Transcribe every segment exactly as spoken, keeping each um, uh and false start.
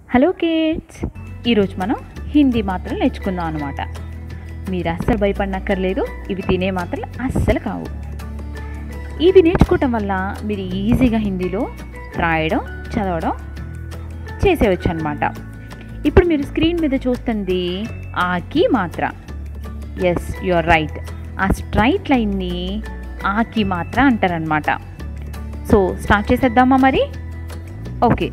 Hello kids, ఈరోజు మనం హిందీ మాత్రలు నేర్చుకుందాం అన్నమాట. మీరు అస్సలు భయపడనక్కర్లేదు. ఇవి తినే మాత్రలు అస్సలు కావు. ఇవి నేర్చుకోవటం వల్ల మీరు ఈజీగా హిందీలో రాయడం, చదవడం చేసేయచ్చు అన్నమాట. ఇప్పుడు మీరు స్క్రీన్ మీద చూస్తుంది ఆకి మాత్ర. Yes, you are right. ఆ స్ట్రైట్ లైన్ని ఆకి మాత్ర అంటారనమాట. సో స్టార్ట్ చేసేద్దామా మరి? Okay,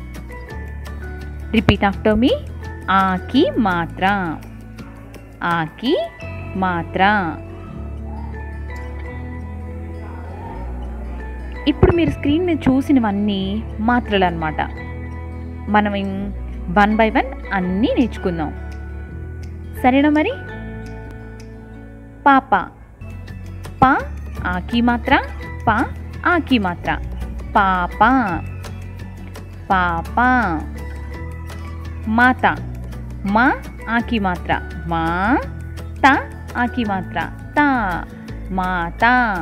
repeat after me. ఆకి మాత్ర, ఆకి మాత్ర. ఇప్పుడు మీరు స్క్రీన్ మీద చూసినవన్నీ మాత్రలు అన్నమాట. మనం వన్ బై వన్ అన్నీ నేర్చుకుందాం, సరేనా మరి? పాప, పా ఆకి మాత్ర, పా ఆకి మాత్ర, పాప. పాప. మాత, మా ఆకి మాత్ర, మా. తా ఆకి మాత్ర, తా, మాత.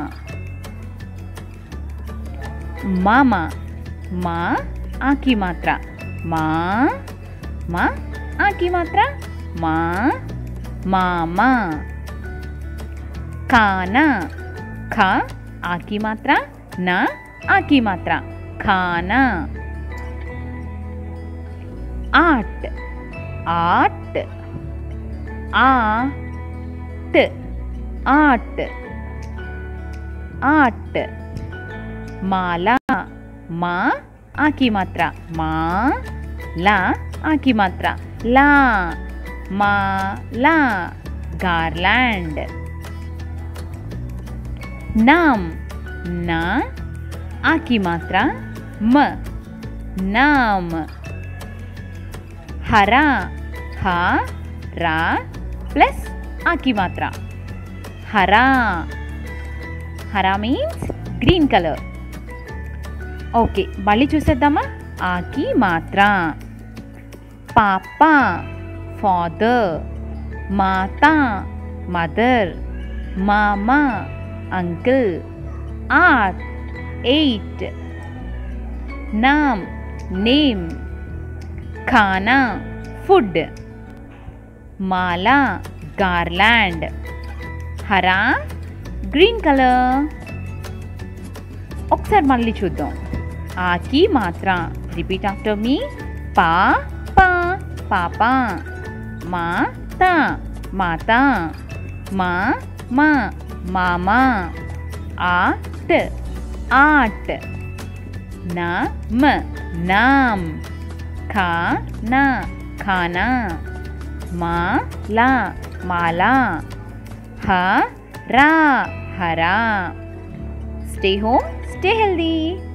మామ, మా ఆకి మాత్ర, మా. మా ఆకి మాత్ర, మా, మామ. ఖానా, ఖా ఆకి మాత్ర, నా ఆకి మాత్ర, ఖానా. ఆట్, ఆట్, ఆట్, ఆట్, ఆట్. మాలా, మా ఆకి మాత్ర, మా. లా ఆకి మాత్ర, లా, మాలా. గార్లాండ్. నామ్, నా ఆకి మాత్ర, మ, నామ్. హరా, హా రా ప్లస్ ఆకి మాత్ర, హరా. హరా మీన్స్ గ్రీన్ కలర్. ఓకే, మళ్ళీ చూసేద్దామా? ఆకి మాత్ర. పాప, ఫాదర్. మాతా, మదర్. మామా, అంకుల్. ఆట్, ఎయిట్. నామ్, నేమ్. ఖానా, ఫుడ్. మాలా, గార్లాండ్. హరా, గ్రీన్ కలర్. ఒకసారి మళ్ళీ చూద్దాం. ఆకి మాత్ర. Repeat after me. పా పా పాప. మా తా మాత. మా మా మామా. ఆట్, ఆట్. నా మ, నామ్. ఖా నా ఖానా. మా లా మాలా. హ రా హరా. Stay home, stay healthy.